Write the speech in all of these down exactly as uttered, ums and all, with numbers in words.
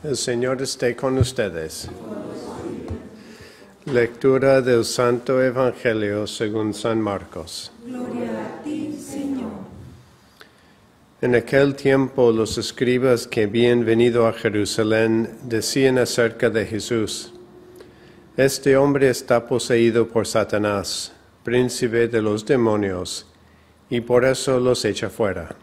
El Señor esté con ustedes. Lectura del Santo Evangelio según San Marcos. Gloria a ti, Señor. En aquel tiempo los escribas que habían venido a Jerusalén decían acerca de Jesús: Este hombre está poseído por Satanás, príncipe de los demonios, y por eso los echa fuera.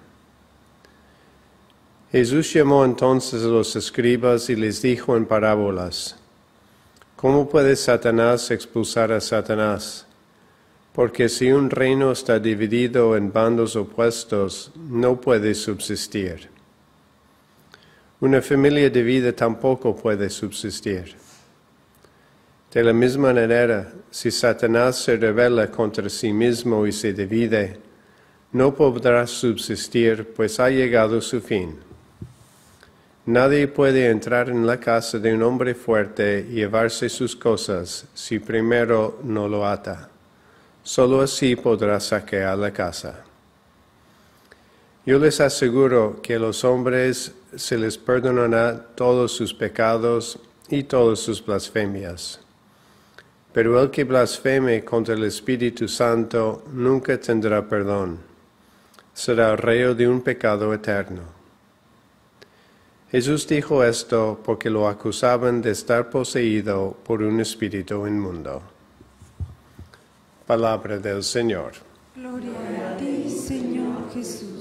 Jesús llamó entonces a los escribas y les dijo en parábolas: ¿Cómo puede Satanás expulsar a Satanás? Porque si un reino está dividido en bandos opuestos, no puede subsistir. Una familia dividida tampoco puede subsistir. De la misma manera, si Satanás se rebela contra sí mismo y se divide, no podrá subsistir, pues ha llegado su fin. Nadie puede entrar en la casa de un hombre fuerte y llevarse sus cosas si primero no lo ata. Solo así podrá saquear la casa. Yo les aseguro que a los hombres se les perdonará todos sus pecados y todas sus blasfemias. Pero el que blasfeme contra el Espíritu Santo nunca tendrá perdón. Será reo de un pecado eterno. Jesús dijo esto porque lo acusaban de estar poseído por un espíritu inmundo. Palabra del Señor. Gloria a ti, Señor Jesús.